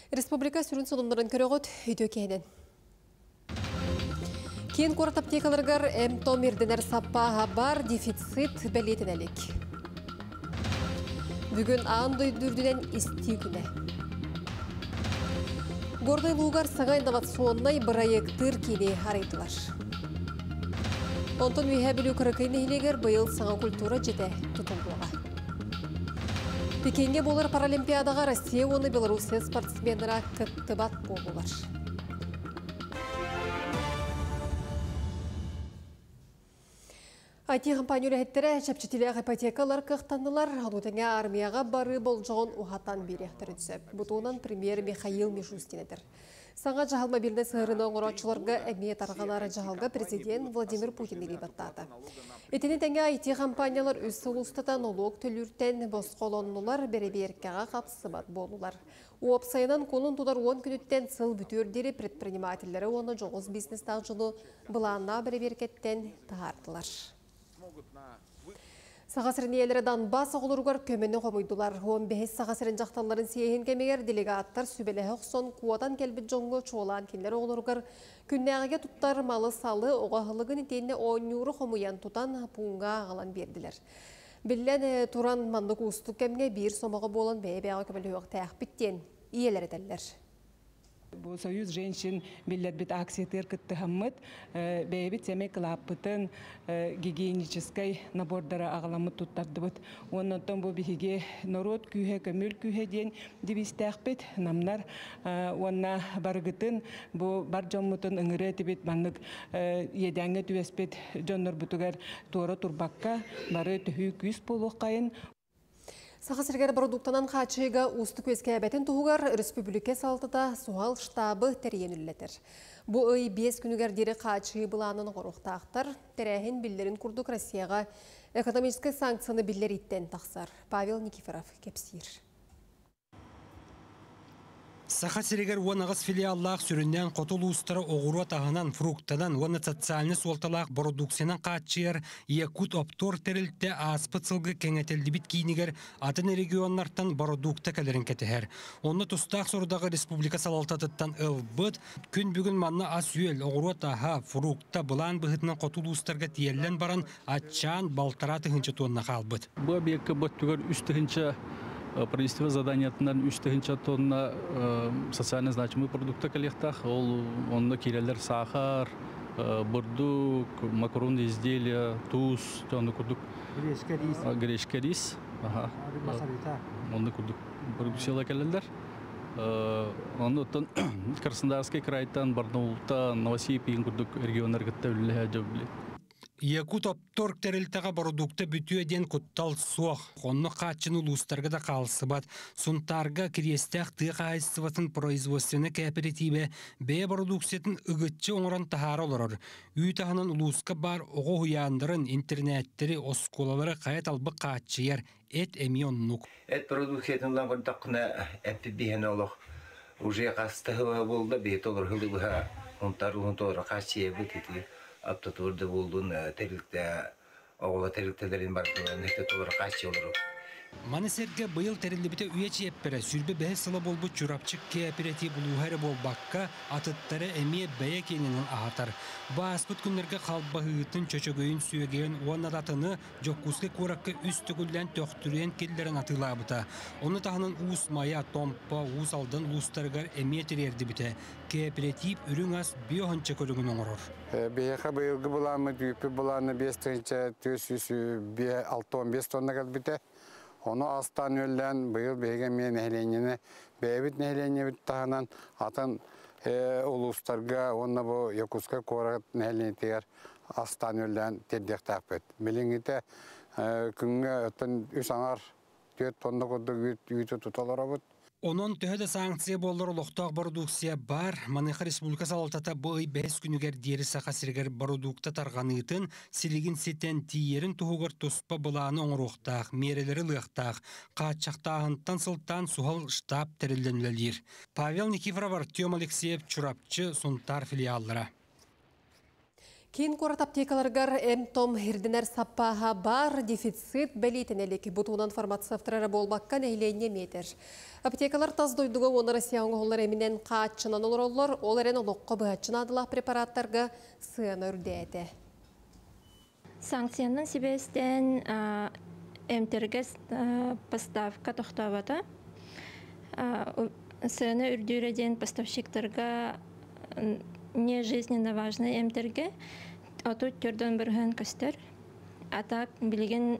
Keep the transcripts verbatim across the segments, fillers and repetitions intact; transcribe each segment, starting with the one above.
Республика сүрін сонымдарын көріғыт үйді кейінен. Кен қорат аптекаларғар әмто мерденер саппаға бар дефицит бәлетін әлік. Бүгін ағын дойдүрдінен істі күні. Гордай луғар саңа инновационнай проекттыр кейіне арайдылар. Онтон үйе білу қырықайны хилегер бұйыл саңа культура жеде тұтылдыға. Пекенге болар Паралимпиадаға Россия оны Беларусия спортсменлера кіттібат болулар. Айти компаниялы әттері шәпчетілі ипотекалар қықтандылар. Анутыңа армияға бары бол жоғын ұғаттан беректір түсіп. Бұтуынан премьер Михаил Мишустинедір. Саңа жағалма бизнес ғырының ұратшыларға әмет арғалары жағалға президент Владимир Путин елебаттады. Етені тәңе айти компаниялар өз сұлыстатан налог төліртен босқолонлылар бәрі-беркеға қапсыбат болулар. Оп сайынан қолын тудар он күніттен сыл бүтөрдері предпринимательері оны жоғыз бизнес тағжылы бұланна бәрі-беркеттен тағардылар. Сағасырын елері Донбасс оғылырғар көмені қомойдылар. он бес сағасырын жақталарын сейхен кемегер делегаттар сүбелі ұқсон қуадан келбіт жоңғы чуолан кенлер оғылырғар күннәғіге тұттар малы салы оғағылығын етеніне ойнюры қомуян тұтан пуңға ағалан берділер. Біллән туран мандық ұстық кәмге бір сомағы болын бәйбәға көмілі өқ тәқ біттен иелер етелер. Бұл союз женщин билет бит акциятер кытты хаммыт, бәйбит сәмей кылаппытын гигиеническай набордара ағаламыт туттардыбыт. Оннан бұл бігеге народ күйе, көміл күйе ден дебістәқ бит, намнар онна барғытын, бұл бар жоммытын ұңыры әтібет баннық едәңі түвеспет жоннор бұтығар туара турбаққа бары түхі күйіс болуқ қайын. Сақасыргер продуктанан қачыға ұстық өзге әбәтін тұғығар республике салтыда суал штабы тәрген үллетір. Бұл үй бес күнігердері қачығы бұланын ғұрықтақтар, тәрәхін білдерін күрдік Россияға экономический санкцияны білдер еттен тақсар. Павел Никифоров кепсир. Сахасырегер уанағыз филиаллақ сүрінден қотыл ұстары оғыру атағынан фруктадан уаны социальны суалталақ продукцияның қатшығыр Якут оптор тәрілтті аспыт сылғы кәңетелді бит кейінігер атын регионлардан продукта кәлерін кәтігер. Оны тұстақ сұрдағы республика салалтатыттан ылбыт, күн бүгін манна ас үйел оғыру атаға фрукта бұлан бұғытынан қотыл ұстарға тиеллен баран атчан балтара тұхынчы туынна қалбыт. Бұл беккі бұттығыр үстігінші правительство задание үш тонна социально значимый продукты коллектах. Он кирелер сахар, бурдук, макаронные изделия, туз, гречка рис. Он курдук продукциялы келелер. Он Краснодарский крайтан, Барнаултан, Новосибирск курдук региондар гаттавле жабли. Якут оптор тәрілтіға продукты бүтуеден күттал соқ. Онны қатшыны ұлыстарға да қалсыбат. Сұнтарға кірестәқ тұқ айсыватын производственны кооперативе бәе продукциятын үгітчі оңыран тахары оларыр. Үй тағынан ұлысқа бар оғы хуяндырын интернеттері осколалары қайет албы қатшыяр. Эт әмі оннук. Эт продукциятынлан контақына әпті бейін олық. Уже қастығы болды, бейт олар хылы бұға. Онтар ұлын толыр қатшыя бұт Аптатурда болдun терилте оғла терилтелерин бардылар нехте толар қачы олар. Манысерге быйыл терилибите үйечи еппере сүрбе бәе сыла болбу чурапчык кооператив булуғары болбаққа атыттары әме бәе кенінің ағатар. Баспыт күнлерге қалбағытын чөчөгөйін сүйегейін уанадатыны жоққузғы қораққа үсті күллән төқтүрен келдерін атылабыта. Оны тағының уыс мая, томпа, уыс алдан ұлыстарғар әме терерді біте. Кооператив үрің ас биоханча көрігін оңырыр. Бейеқа быйылғы бұланы, дүйіпі бұланы бес тыңча төс үсі алты он бес тонна қалбіте. Оны астан өлден бұйыл бейге мен әйленені, бәйбіт әйленені біт тағынан атын ұлыстарға, оны бұл Якутска қорағыт әйленені тегер астан өлден тердек тақпет. Біліңгіте күнге өттін үш аңар төт тонна құдды үйті тұталар бұд. Onun töhede sanksiya bollar oloqtaq продукция бар. Манайха республика салалтата бұй бәс күнігер дері сақасыргер продукта тарғанытын, силигин сетен тиерін тұғығыр тұспа бұланы оңыруқтақ, мерелері лықтақ, қатшақтағынтан сылтан суғал штаб тәрілденлелер. Павел Никифоров, Артем Алексеев, Чурапчы, Сунтар филиаллара. Кейін корат аптекаларгар эм-том хирдинер саппаға бар дефицит бәлейтінелік бұтуынан фармацевтірары болбаққан әйлене метр. Аптекалар таз дойдуға оны Россия оңғылар әмінен қаатшынан олар олар, ол әрен олыққа бұғатшын адылақ препараттарға сыяны үрдейді. Санкцияның себестен әмтергіз поставка тоқтавады. Сыяны үрдейреден поставщиктарға не жизненно важный әмтерге, а тут түрден бірген көстер. Атап білген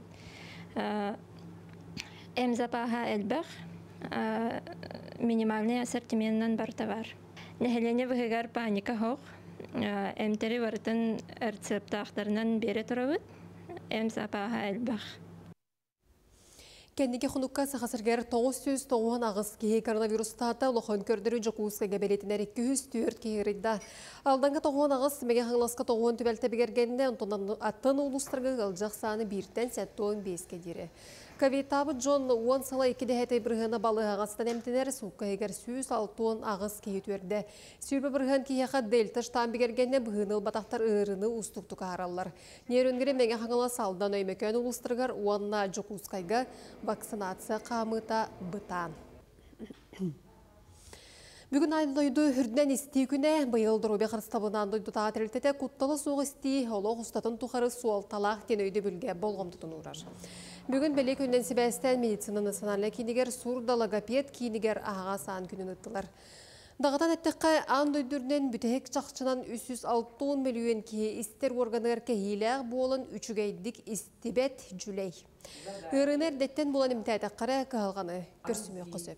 әмзапаға әлбәқ минимальный ассортиментнан бар товар. Нәхелене бұғығар паника хоқ, әмтері бартын рецептақтарынан бері тұрауыд, әмзапаға әлбәқ. Кәндеге құныққа сақасыргер тоғыз жүз тоғыз ағыз кейі коронавирустата лохон көрдірі жүкуысқа гәбелетінер екі жүз төрт кейірді. Алданға тоғыз ағыз мәге қаңласқа тоғыз түбәлті бігергенде аттын ұлыстырғы ғылжақ саны бірден сәтті он беске дері. Ковид-табы Джон он сала екі дәхеті бірғына балы ағастан әмтінер суққа егер сүйіз алтуын ағыз кейі түрді. Сүйбі бірғын кейеға дельта штам бігергенде бұғыныл батақтар ұрыны ұстықтық аралар. Нер өңгірі мәге қаңыла салдан өймекен ұлыстырғар уанна жүкуысқайға вакцинация қамыта бұтан. Бүгін айылдойды үрдінен істей күні бұйылды робе қырыстабынан дойды тағатырылтеті құтталы соғы істей олық ұстатын тұқары суалталақ тен өйді бүлге болғым тұтын ұрар. Бүгін бәлек үннен себәстен медицина национальны кейінігер сурда логопед кейінігер ағаға саан күнін ұттылар. Дағатан әттіққа аң дойдырнен бүтәк жақшынан үч жүз алтын миллион кие істер органығыр кәйіләғ болын үчігейдік істебет жүлей. Үрінер дәттен болан имтәді қара қағалғаны көрсіме қосып.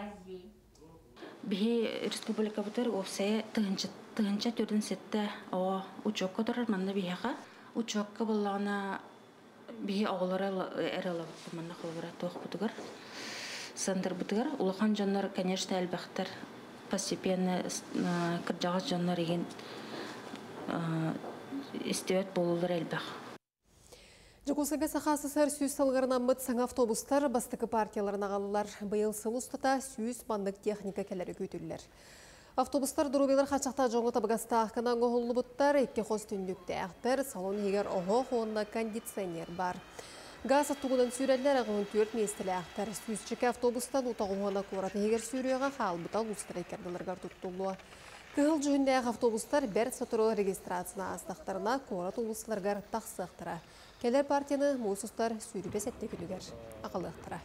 Бихи республика бутер овсая тыгынча түрден сетте о учокка турар манна бихака учокка боллана бихи оголора эрала манна холора тох бутугар сандыр бутугар улахан жаннар конечно албахтар постепенно кыржагас жаннар еген истебет болулар албах. Жокусага сахасы сар сүйіз салғарынан мұт саң автобустар бастықы партияларына қалылар. Бұйыл сыл ұстата сүйіз бандық техника кәлері көтілілер. Автобустар дұрубелер қачақта жоңы табығаста ақынан ғолы бұттар екке қос түндікті әқтір салон егер оғық онына кондиционер бар. Газ аттығынан сүйрәлер ағын төрт местілі әқтір. Сүйізчікі автобустан ұтағуына қораты егер сүйреуға қал бұтал ұстыр екерділерғар тұттылуы. Кығыл жүгіндегі автобустар бәр сатыры регистрацияна астақтарына қорат ұлысыларғар тақсықтыра. Келер партияны мұсыстар сүйрібе сәтті күнігер ақылықтыра.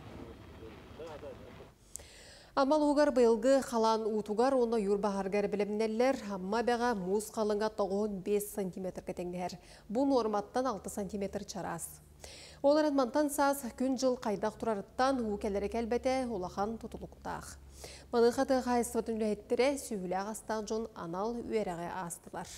Амал ұғар бұйылғы қалан ұтуғар оны юрбағарғар білімнелер, амма бәға мұз қалыңға тоғыз бес сантиметр кәтеңдер. Бұл норматтан алты сантиметр чарас. Оларын мантан саз күн жыл қайдақ тұрарыттан ұқелері кәлбәті олақан тұтылықтақ. Манықаты қайсыватын үләйттірі сүйілі ағастан жон анал үйеріғе астылар.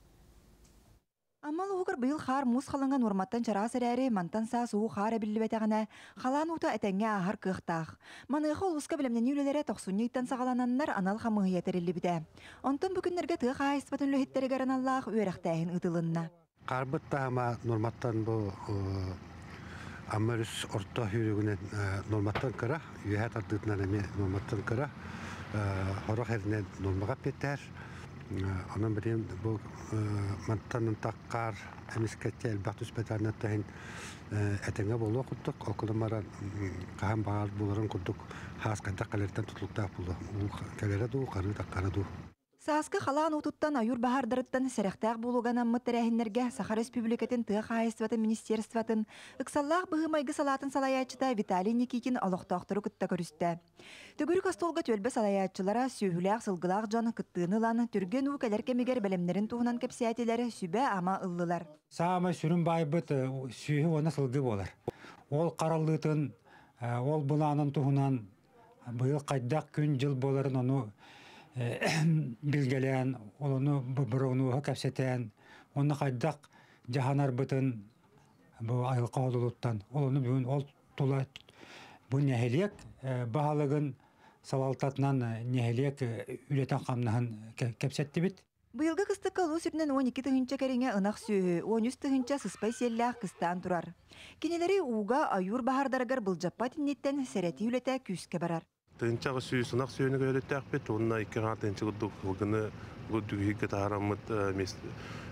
Амал уғыр бұйыл қар мұз қалыңға норматтан чарас әрәрі мантан саас уғы қар әбілі бәтіғіне қалан ұты әтәңге ағар қықтақ. Манығы ұлысқа білімнен үлелері тоқсунниктан сағалананнар анал қамығы етірілі біді. Онтын бүкіндерге тұғы қайыспатын үліхеттері ғаран Аллах өйрақтайын ұтылынна. Қарбытта ама норматтан бұл аммарыс орта хүрігінен норматтан кіра, үйәт ардытынан әме норматтан кіра, хорақ әрінен нормаға петтер. Onun bileyim bu mantanın takkar emiskette elbette üspetlerine tehin etenge bolu okuttuk. Okulumara kahan bağır buların kurduk. Haskada kalerden tutlukta bulu. Kalere du, karı takkara du. Сааскы халаан утуттан аюр бахардарыттан сәрәхтәк булуган аммыт тәрәһиннәргә Саха Республикатын тыа хайстватын министерстватын ыксаллах быһымайгы салатын салаячыта Виталий Никитин олохтоохтору кытта көрүстә. Төгүрүк астолга төлбе салаячылара сүйүләк сылгылак жан кыттыынылан түрген укалар кемигер белемнәрен туһунан кепсиятеләре сүбә ама ыллылар. Саама сүрүн байбыт сүйү оны сылгы болар. Ол караллытын ол буланын туһунан быйыл кайдак күн жыл боларын оны билгелен, олону бұрауну кәпсетен, оны қайдақ жаханар бұтын айылқа олылыттан. Олону бүгін ол тұла бұл нәхелек бағалығын салалтатынан нәхелек үлетен қамнағын кәпсетті біт. Бұйылғы қыстыққа ұлы сүрінен он екі тұхынча кәріңе ынақ сүйі, он үш тұхынча сұспай селләқ қыстан тұрар. Кенелері уға айур бағардарығар бұл жаппа тіннеттен сәрәті үлеті күске барар. Тынчағы сүйі сынақ сүйіні көйлетті әқпет, онына екі ғатынчы күрдік ғылғыны күрдік егі тағарамыд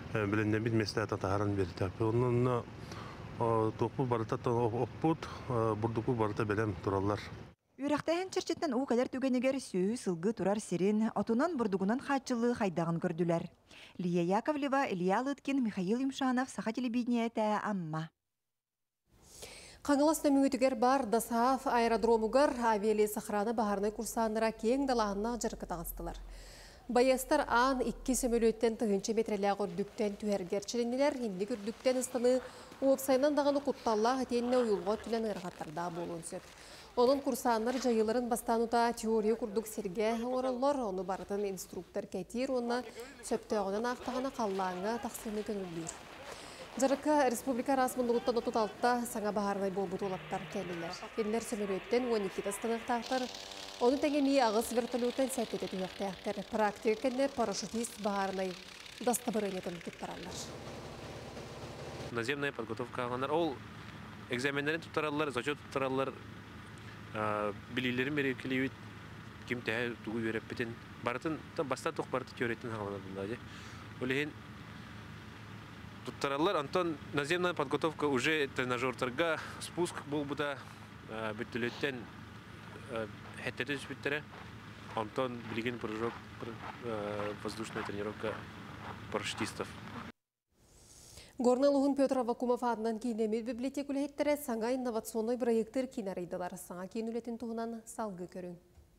Біленден бит местата таһаран берді. Оннан тоқпу барыта оппут, бурдуку барыта белем тураллар. Үрәхтәһен чирчеттен у кадәр түгенегер сүү сылгы турар сирин, отунан бурдугунан хатчылы хайдагын көрдүләр. Лия Яковлева, Илья Лыткин, Михаил Имшанов, Саха телевидениеті Амма. Қаңылас нөмігітігер бар Дасаав аэродромугар авиали сахраны бағарны курсаныра кең далағына жырқы тағыстылар. Баястар аан икки сөмөлөттен тығынчы метрелі үрдіктен түхергерчілінілер, енді үрдіктен ұстаны уопсайнан дағаны құтталла ғатеніне ұйылға түлен ұрғаттарда болуын сөп. Onun kursanlar jayıların bastanuta teoriya kurduk serge orallar onu barıtın instruktör ketir ona söptöğünün aqtağına qallağına taqsimi gönüllür. Jarıka Respublika rasmındılıqtan otuz altıda sana baharnay bolbut olaptar keldiler. Eller sömürötten on iki tastanıqtaqtar. Onu tengemi ağız vertolyoten sәтті tüyaqtaqtar. Praktikenne парашютист baharnay дастабырынетін тұттаралар. Наземная подготовка алгандар. Ол экзамендерин туттаралар, зачет туттаралар. Билилерин берекелебит ким тәһә тугу йөрәппетен бартын баста ток барты теоретин хаңлады. Олеген туттаралар Антон наземная подготовка уже тренажердарга спуск бул буда бөтөлөттен хәттәдә сүттере. Антон билген прыжок воздушная тренировка парашютистов. Горналуғын Петр Авакумов адынан кейінемет библиотекулі хеттері саңа инновационный проекттер кейнарайдылар. Саңа кейін үлетін тұғынан салғы көрін.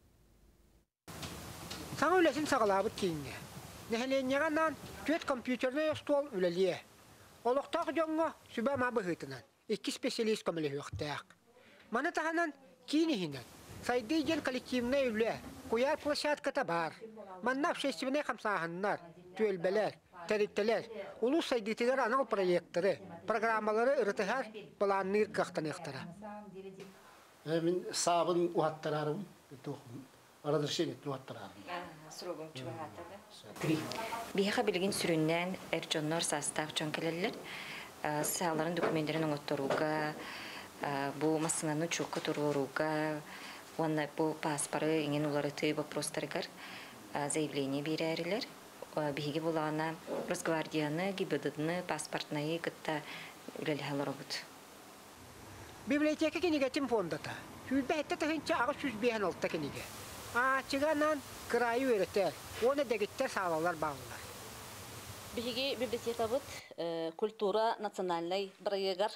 Саңа үлетін сағалабыт кейінге. Нәхеленнеғаннан төт компьютерный стол үлелие. Олықтағы жоңға сүбә мабы ғытынан. Екі специалист көмілі өқтәк. Маны тағанан кейінігінен. Сайды ген коллективіне үлі. Қояр площадката бар. Манна общественный қамсағыннар, түелбелер. Тәріптелер, улус сайдетелер анал проекттері, программалары ұрытығар бұланныр қақтанықтары. Мен сабын уаттарарым, разрешение уаттарарым. Сұрогым чуағатады. Бейха білген сүріннен әрчоннор састав чон келелер, сағаларын документтерін оңыттыруға, бұл масынаны чуқы тұруға, бұл паспары еңен олары түй вопростарығар заявление бере әрілер. Биһиги булана Росгвардияны, ГИБДДны, паспортные кытта үлелхалар обут. Библиотека кенигетим фондата. Хүлбәтте тәһенчә агы сүз беһен алта кениге. А чиганан крайы өретер. Оны дегеттер саалалар багылар. Биһиги библиотека бут культура национальный проегар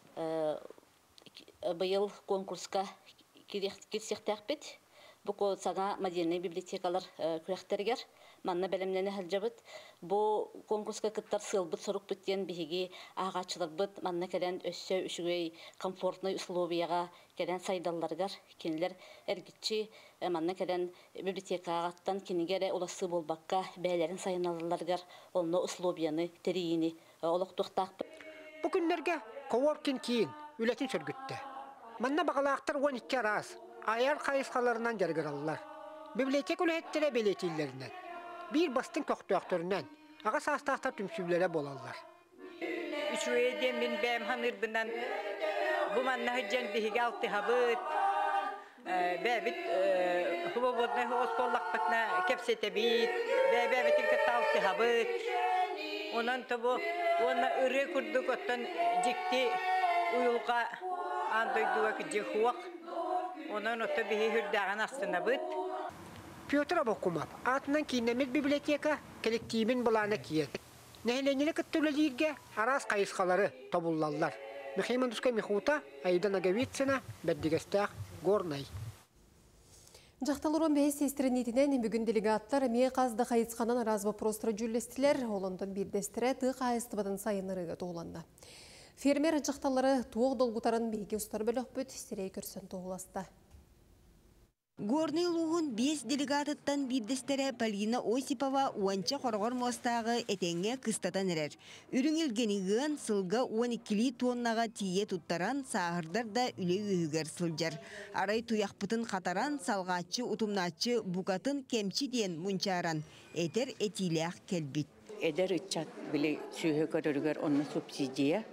быйыл конкурска кирсехтәк бит. Бу сага модельный библиотекалар күрәхтергер. Манна белемнәне хәлҗәбит. Бу конкурска кыттар сылбыт сорук биткән биһиги агачылар бит. Манна кәлән өссө үшүгей комфортный условияга кәлән сайдалларгар кинилер эргитчи манна кәлән библиотекагаттан кинигере уласы болбакка бәйләрен сайыналларгар онны условияны терийини олок туктак. Бу күннәргә коворкин кин үләтин сөргүттә. Манна багалактар он iki раз аяр кайыскаларынан жаргыраллар. Библиотека үләттәре белетилләреннән. Bir bastın köktüktöründen, ağa sastaqtar tümsüblere bolallar. Üçüyeden min bəm hanırbından bu manna hıccan bihiga altı habıt. Bəbit hubobodna hoskollaq batna kepsete bit. Bəbitin katta altı habıt. Ondan tabu ona ürü kurduk ottan jikti uyulqa andoyduwa kıcı huwaq. Ondan otta bihi hürdağın astına bit. Петр Авакумов атынан кинемет библиотека коллективин булана киет. Нәһеленене кыттылыгы арас кайыскалары табуллаллар. Михаил Мандуска Михута, Аида Наговицина, Бердигестах, Горнай. Жақталырон бәйс естерінетінен бүгін делегаттар ме қазды қайысқанан раз вопростыры жүлестілер, оландың бірдестірі тұқ айыстыбадың сайынырығы тоғыланды. Фермер жақталары туық долгутарын бейге ұстар бөлік бүт сірей көрсін тоғыласты. Горный луғын бес делегатыттан биддестере Полина Осипова уанча қорғыр мостағы әтенге қыстатан әрер. Үріңілгенігін сылға он iki тоннаға тие туттаран сағырдар да үлі үйігер сылжар. Арай туяқпытын қатаран салғатчы ұтымнатчы бұқатын кемчі ден мұнчаран. Әтер әтиләқ келбит. Әдер үтчат білі сүйі көріргер оны субсидия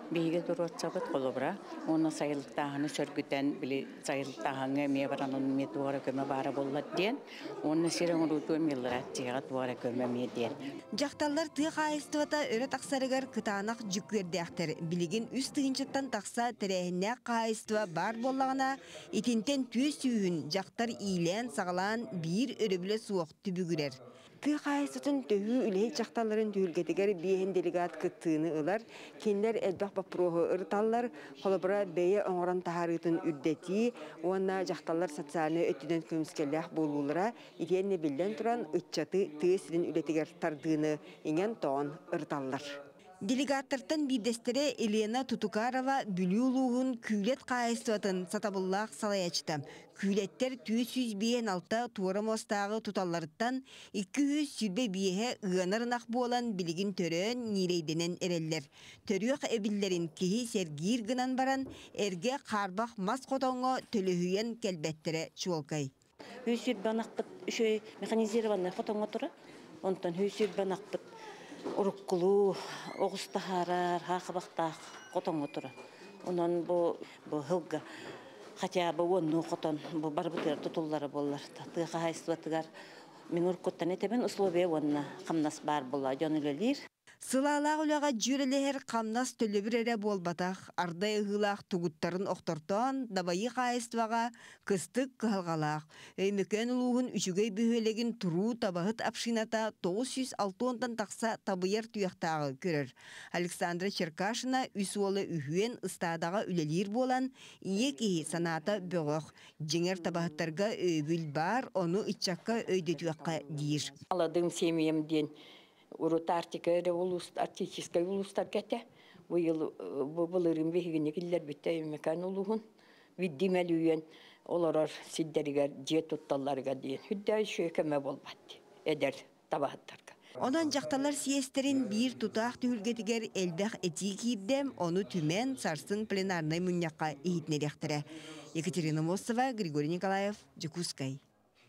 биге дуротсабыт колобра. Оны сайылтағыны сөргүтен били сайылтағыны ме баранын ме туара көмө бара боллат ден. Оны сирен уруту милрат жига туара көмө ме ден. Жакталлар тыа кайыстыбата өрө таксарыгар кытаанак жүккердяктер. Билигин үс тыгынчыттан такса терехинне кайыстыва бар боллагына итинтен түз сүйүн жактар ийлен сагалан бир өрөбүлө суок түбүгүрер. Тыа кайыстытын төхү үлей жакталларын түйүлгетигер биэхин делегат кыттыыны ылар, кендер элбах бапроху ырталлар, холобра бэйе оңоран тахарытын үрдети, уанна жакталлар социальны өттүден көміскеллях болулара, итенне билден туран ытчаты тыа сирин үлетигер тардыыны иңен тоон ырталлар. Делегаттартан бирдестере Елена Тутукарова бүлүүлуғын күйлет қайыстыватын сатабыллақ салаячты. Күйлеттер түз жүз бейен алта туарамостағы туталларыттан екі жүз сүрбе бейе ұғанарынақ болан білігін төрін нирейденен әрелер. Төріқ әбілдерін кехи сергир гынан баран әрге қарбақ мас қотоңы төліхүйен кәлбәттері чуалкай. Хүсір банақпыт үші механизированный қотоңы тұры, онтан хүсір банақпыт уруккулу оғыстахарар, хақыбақтақ қотоңы тұры. Онан бұл хылға хотя бы онну қотон, бұл барбытыр тұтулары болар. Тыға хайстуатығар мен ұркоттан етемен условия онна қамнас бар бола жонылелер. Сылалақ үліға жүрелер қамнас төлөбір әрі болбатақ, ардай ұғылақ тұғыттарын оқтортан, дабайы қайыстываға кыстық қылғалақ. Өймекен ұлуғын үшігей бүйелегін тұру табағыт апшината тоғыз жүз алты ондан тақса табыяр tuyақтағы көрір. Александра Черкашина үс олы үйен ұстадаға үлелер болан, ие кейі саната бөғық. Жеңер табағыттарға өйбіл бар, оны үтчаққа өйді tuyаққа дейір. Аладым семьемден Урут артикere улус артической улустар кете. Bu yıl bu bulurun vehigine killer bitte mekan uluğun. Viddimeliyen olarar sidderiger jet tuttallarga diye. Hüdday şökeme bolbatdı. Eder tabahatlarga. Ondan jaktalar siyesterin bir tutaq tühülgetiger elbaq eti kiyibdem onu tümen sarsın plenarnay münyaqqa ehitnerektire. Екатерина Мосова, Григорий Николаев, Джекускай.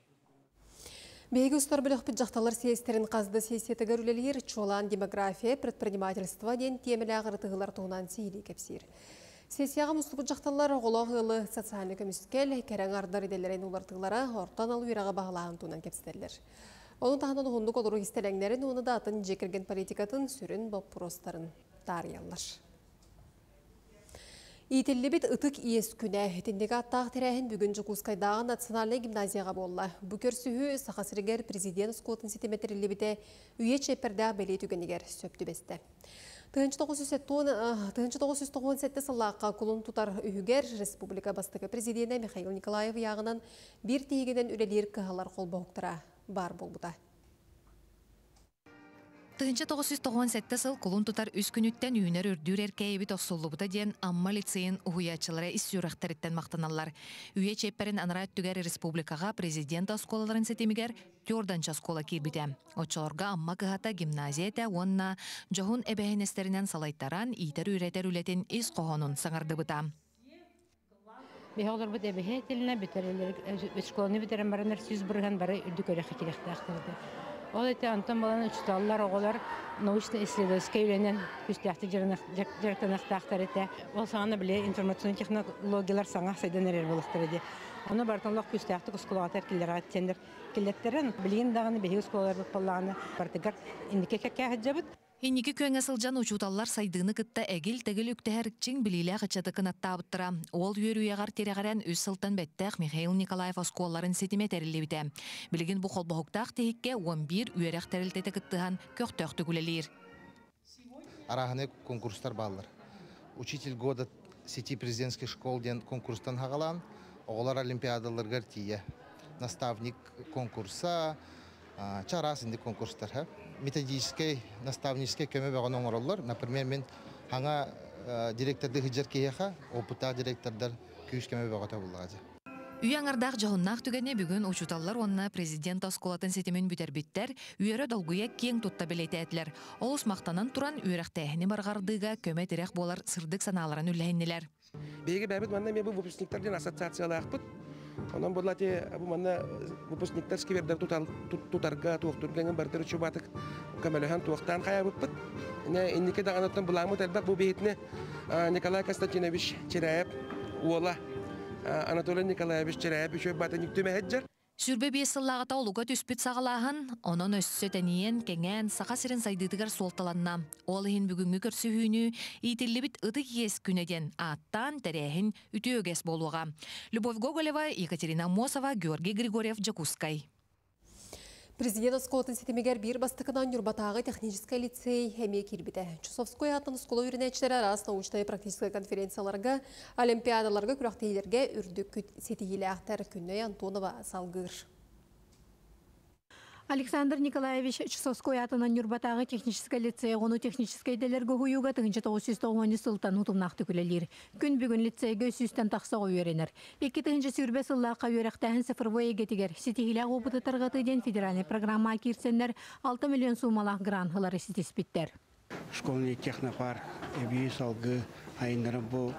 Бейгі ұстар біліқ жақталар сиестерін қазды сиесетігер үлелер чолан демография, предпринимательство ден темелі ағырытығылар туғынан сейлі кепсір. Сессияға мұстыбы жақталар ғылы социальны көміскел, кәрәң ардар еделерін олартығылара ортан алу ераға бағылағын туынан кепсідерлер. Оның тағынан ұғындық олыру істеләңдерін оны да атын жекірген политикатын сүрін бұл простарын тариялар. Ителі бет ұтық иес күні, тендегі аттақ терәхін бүгін Жукускайдағы национальный гимназияға болла. Бұ көрсігі сақасыргер президент скотын сетеметерілі біте үйе чеперді бәлей түгенігер сөпті бесті. тоғыз жүз тоқсан жеті сыллаққа құлын тұтар үйігер республика бастығы президенті Михаил Николаев яғынан бір тегінен үлелер кығалар қол боқтыра бар болбыда. тоғыз жүз тоқсан жеті сыл құлын тұтар үс күніттен үйінер үрдүр әркәйі біт осыллыбыда ден амма лицейін ұхуячылары іс сүйрақтарыттен мақтаналар. Үйе чепперін анарат түгер республикаға президент осколаларын сетемігер Тёрданча скола кейбіде. Отчаларға амма кығата гимназияте онна жоғын әбәхінестерінен салайттаран итер үйретер үлетін іс қоғанын саңарды бұта. Бехолар бұд әбәхе тіліне бүтерелер, өсколаны бүтерен баранар сүз бұрған бары үрді көріқі керекті ақтырды. Ол эти антон баланы учталлар, оголар научно-исследовательский үйленен күстяқты жарықтанақтақтар еті. Ол саңаны біле информационный технологиялар саңа сайдан әрер болықтыр еді. Оны бартанлық күстяқты құскулағатар келдер аттендер. Келеттерін білген дағаны бейгі ұскулалар бұтпалағаны бартыгар индеке кәкке ғаджабыт. Хенники көңе сылжан учуталлар сайдыны кытта әгіл тәгіл үктәһәрікчің білейлі ғычаты кынатта абыттыра. Ол үйер үйеғар тереғарен үз сылтан бәттәқ Михаил Николаев осколларын сетіме тәрілі біте. Білген бұл қолбақуқтақ тегікке он бір үйерақ тәрілтеті кыттыған көқтөқті күлелер. Арағыны конкурстар балылар. Учитель года сети президентских школ ден конкурстан хағалан, оғылар олимпиадаларғар тие. Наставник конкурса, чарасынды конкурстар. Методический, наставнический көмі бағын оңыролар. Например, мен хаңа директорды хыджар кейеха, опыта директордар күйіш көмі бағыта бұллағады. Үй аңардақ жағыннақ түгәне бүгін учуталлар онына президент осколатын сетемен бүтер биттер, үйері долгуя кең тұтта білеті әтілер. Ол ұсмақтанан тұран үйрақтәхіні барғардыға көмі терек болар сырдық саналарын үләйіннелер. Беге бәбіт манда мен бұл выпускниктардан ассоциациялы ақпыт. Ondan bullati bu manna выпускниктер скибердер тутарга туактурган бартыр чубатык камелехан туактан каябыппыт. Не иннике даганаттан буламы талбак бу бейтне Николай Константинович Черяев уола Анатолий Николаевич Черяев еще батаник түмәһәҗҗәр. Сүрбе бесыллағыта олуға түспіт сағалағын, онын өссі тәнейен, кәңән, сақа сірін сайдыдығар солталанна. Ол ең бүгінгі көрсі хүйіні, итілі біт ұды ес күнеден, аттан тәрәхін үті өгес болуға. Любовь Гоголева, Екатерина Мосова, Георгий Григорьев, Джакускай. Президент Осколтын сетемегер бір бастықынан Нюрбатағы технический лицей әме келбеді. Чусовской атын скола үйренәтшілері арас научтай практический конференцияларға, олимпиадаларға күрақтейлерге үрдік сетегелі ақтар күнне Антонова салғыр. Александр Николаевич Чусовской атынан Нюрбатағы технический лицей ғону технический делергі ғуюға тұғыншы тоғыз жүз тоғыз сылтан ұтымнақты күлелер. Күн бүгін лицейгі сүстен тақсаға үйеренер. Екі тұғыншы сүрбе сыллаққа үйеректәхін сыфырвой егетігер. Сетегілі ғобыты тұрғыты ден федеральный программа кирсенлер алты миллион сумалақ гранхылары сетеспиттер. Школьный технопар, эбей салғы айындары бұл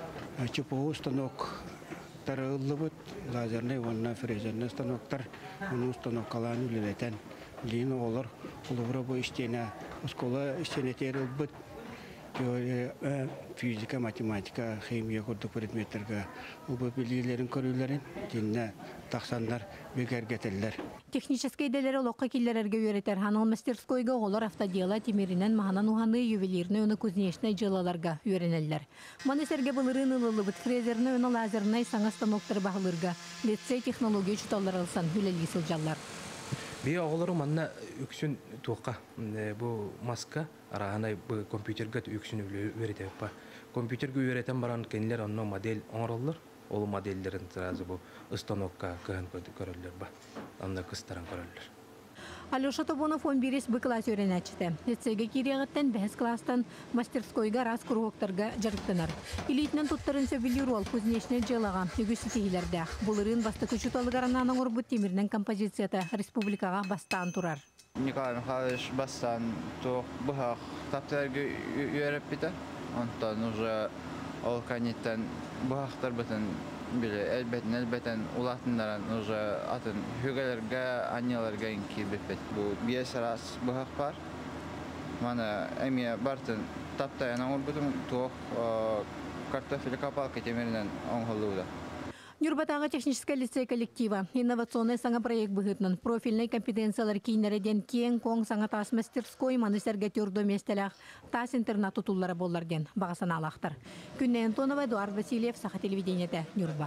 чупу устанок тарылыбыт, лазерный, онна фрезерный станоктар, оны устаноккаланы үлелетен. Лейін олар, олығыра бұл іштені, ұскола іштені терілбіт, теория, физика, математика, химия көрдік предметтерге, бұл білгілерін көрілерін, динне тақсандар бекергетелер. Технический делері лоққа келлерерге үйретер. Ханал мастерскойға олар автодела темерінен мағанан уғаны ювелирны өні күзнешіне жылаларға үйренелер. Маны сәрге бұлырын ұлылы бұт фрезерны өні лазернай саңа станоктар бағылырға лицей технология чуталар алсан үлелі сылжалар. Бей оғылары манна үксін туаққа бұл маска арағанай бұл компьютерге үксін үйретіп ба. Компьютерге үйретен баран кенілер онно модель оңыралыр. Ол модельдерін сразу бұл станокка кыған көрілер ба. Онда кыстаран көрілер. Алеша Тобонов он бирес бы класс үйренәчті. Лицейге керегіттен бәс кластан мастерскойға раз күрғықтарға жарықтынар. Илейтінен тұттарын сөбілер ол күзнешіне жылаға үгісі тегілерді. Бұлырын басты күшіталығаранан ұрбыт темірінің композицияты республикаға бастан тұрар. Николай Михайлович бастан тоқ бұхақ таптарғы үйеріп біті. Онтан уже ол канеттен бұхақтар бұтын біле әлбәтін әлбәтін улатындаран уже атын хүгелерге, аняларға инки біпет. Бұл бес раз бұхақ бар. Мана әмия бартын таптайынан ұрбытын тоқ картофелі капалка темерінен оңғылуыда. Нюрбатағы технический лицей коллектива инновационный саңа проект бұғытнын профильный компетенциялар кейнерден кен коң саңа тас мастерской манысерге түрді местелях тас интернат тұтулары боларген бағасын алақтыр. Күнне Антонова, Эдуард Васильев, Саха телевидениеті, Нюрба.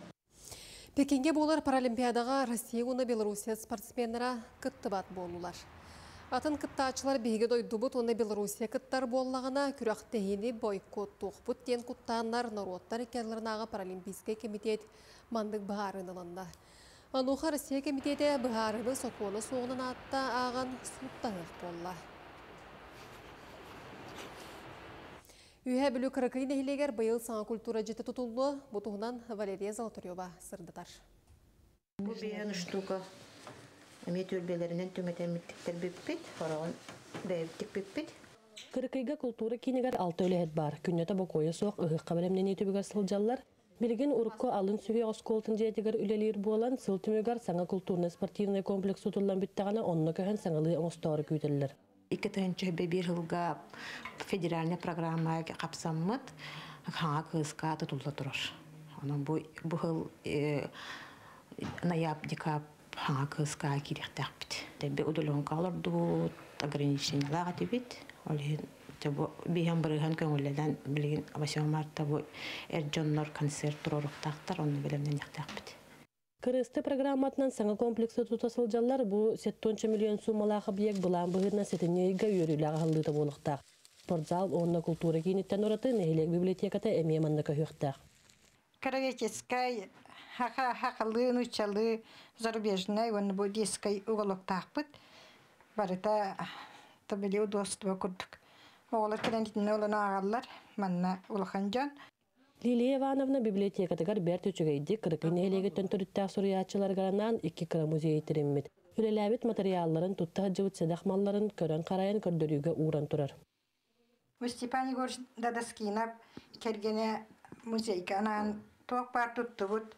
Пекинге болар Паралимпиадаға Россия уны Белоруссия спортсменлері кыттыбат болулар. Атын кыттачылар бейге дойды бұт, оны Белоруссия кыттар боллағына күрақтығыны бойкот тоқпыт ден куттанлар народтар екерлерінаға Паралимпийский комитет мандық бұғарынылында. Ануға Россия комитеті бұғарыны соқуыны соғынан атта аған сұттағық болла. Үйе білі қырықын әйлегер бұйыл саңа культура жеті тұтылды, бұтығынан Валерия Золотарева сырдытар. Бұл бейін штука. Әме түрбелерінен төметеметтіктер біппет, фараон бәйіптік біппет. Кырыкайга культура кинегер алты өлеhet бар. Күннөтө бокоя соқ ыгыққа білемнен етібігер сылжаллар. Билген урукко алын сүге осколтын жетігер үлелер болан сыл түмегер саңа культурно-спортивный комплекс тұтылан біттіғана онны көген саңалы оңыстары күйділер. Икі тұхынчы бәбір жылға федеральный программа қапсаммыт хаңа кызға тұтылды тұрыр. Бұл жыл ноябрь декабрь хаңа кызға керектәк біт. Бе удалон қалыр дұғыт, ограничениялаға дебет. Бейін бірігін көңілден білген восьмого марта бұл әрджонлар концерт тұрорықтақтар, оны білімден ектәк біт. Кырысты программатынан саңа комплексы тұтасылжалар бұл сеттончы миллион сумалағы бейек бұлан бұғырна сетінейгі үйеріліға ғалдыды болықтақ. Спортзал, онына культура кейінеттен ұраты нәхелек библиотеката әмейманны көйіқтақ. Кровеческай хақылы, нучалы, зарубежный, он был детский уголок тақпыт. Барыта табили удобство күрдік. Оғылар кәлендетін олын ағалар, манна улаханжан. Лилия Ивановна библиотекатыгар бәрт өчігейді кырықын әлегі төнтүріттәқ сұриятчыларғаранан екі кыра музей тереммет. Үлеләбет материалларын тұттағы жывыт седақмалларын көрін қарайын көрдірігі уран тұрар. Степан Егорович Дадаскинов кергене музейка анан тоқ бар тұтты бұд.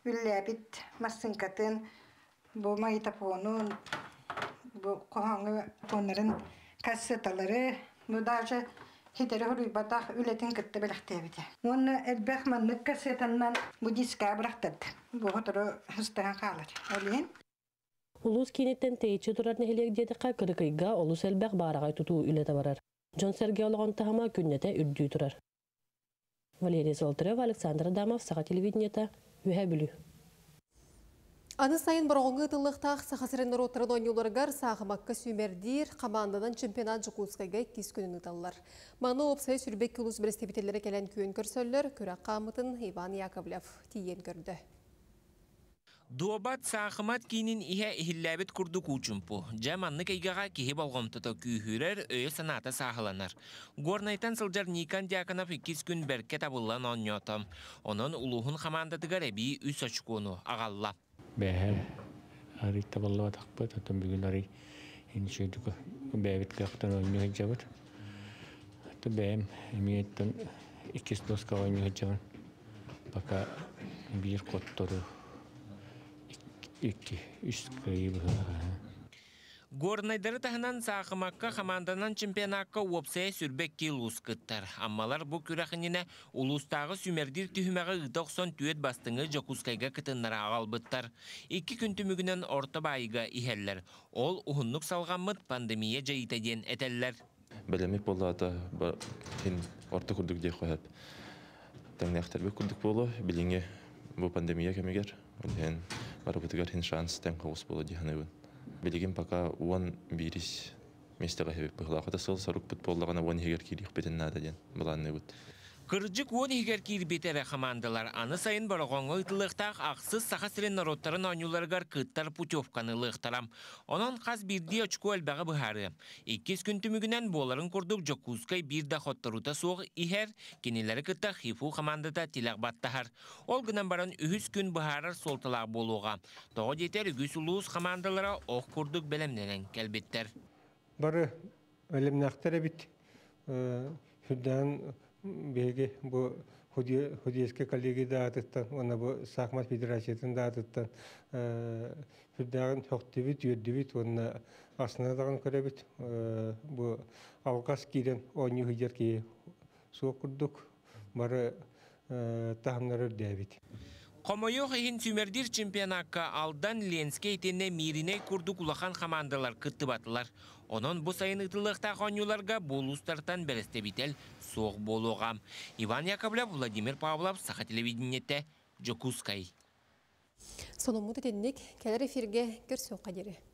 үлләбит массынкатын, бу магнитофонун, бу коһаңы тоннарын кассеталары, бу даже хидere horubata ületin kıttı belirtebidi. Onu elbek manlık kasetandan bu diska bıraktırdı. Bu hatırı hıstığın kalır. Öyle. Улус кинеттен тейче турар нехелек дедіқа кырыкыйга олус элбек барағай тутуу үлеті барар. Жон Сергей олығын тахама күннете үрдүй турар. Валерий Золотарев, Александр Адамов, Саға телевидениета, Үхә бүлі. Аны сайын бұрғыңғы тылықтақ сақасырыныр отырын ойнуларғар сағымаққа сүймердер командадан чемпионат жүкуызғайға кез күнін ұталылар. Маңны опсай сүрбек күліз бірістебетелері кәлін күйін көрсөллер, көрі қамытын Иван Яковлев тиен көрді. Дуабат сақымат кейінін ihe ихилләбет күрді күчімпу. Жаманны кайгаға кеге балғымтыта күйхірер өйе саната сағыланар. Горнайтан сылжар Никан Дьяконов иккіз күн бәрке табылан оньотам. Onun улуғын қамандадығар әбі үс очкуыну ағалла. Бәхәр арый табылла батақпыт, атым бүгін арый еншейдігі бәбет қияқтан оймеғі жабыт. Аты бәйім әмейеттен иккіз доска оймеғі жабын. Бака бір қоттору iki, üç kıyı Горнайдары тахынан сақымаққа команданан чемпионатқа уопсая сүрбек кел ұскыттар. Аммалар бұл күрәқініне ұлыстағы сүмердер түйімеғі ұдоқсон түйет бастыңы жокускайға кітінлара ағалбыттар. Екі күн түмігінен орта байыға ихеллер. Ол ұхынлық салғамыд пандемия жайытаден әтәллер. Бәлемек болды ата орта күрдік де қойып. Тәңнәқтәрбек күрдік болу, біліңе бұл пандемия кәмегер. Барабытыгар хин шанс тен қауыс болу диханайбын. Білеген пока уан бирис местеға хебек бұғылақыда сыл сарук бұт болағана уан хегер кирих бетін нада ден бұланны бұт. Кырджык уан хегер кир бетері командалар аны сайын барағонғы ұтылықтақ ақсыз сақасырын народтарын ойнуларғар кыттар путевканы лықтарам. Онын қаз бірді очку әлбәғі бұхары. Иккіз күн түмігінен боларын көрдік жокускай бірді хоттарута соғы ихер, кенелері кытта хифу командада тилақ баттахар. Ол гынан баран үхіз күн бұхарар солталақ болуға. Тоғы детер үгіз ұлуыз командалара оқ көрдік бәлемненен кәлбеттер. Бары әлемнақтары бит. Хүддан беге bu Hudiyesке коллеги датыттан, ona bu Sakmat Federasiyatın dağıtıttan Hüddağın höktübüt, yürdübüt, ona aslında dağın körebüt. Bu Algas giren oyunu hücer ki soğuk kurduk, barı tahımlar ördübüt. Komoyoq ehin sümerdir çempionatka aldan Lenskeytene mirine kurduk ulaqan komandalar kıttıbatılar. Onun bu sayın ıtılıqta qonyularga bolustartan berestebitel soğuk boluğam. Ivan Yakovlev, Vladimir Pavlov, Saha televideniette, Jokuskay. Sonumuz etenlik, keler efirge görsün qaderi.